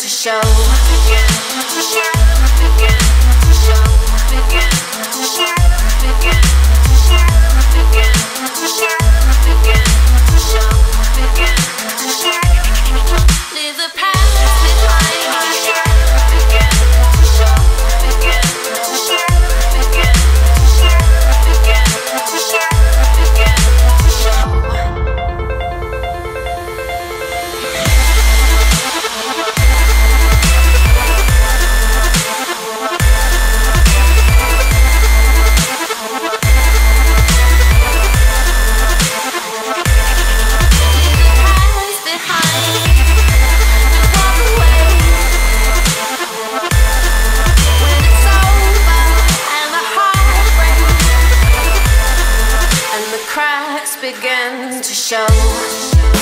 to show. Begin to show. Begin to show. Begin to show. Begin to show. Begin to show. Begin to show. Begin to show. Leave the past behind. Begin to show. Begin to show. Begin to show. Begin to show. Begin to show. Begin to show.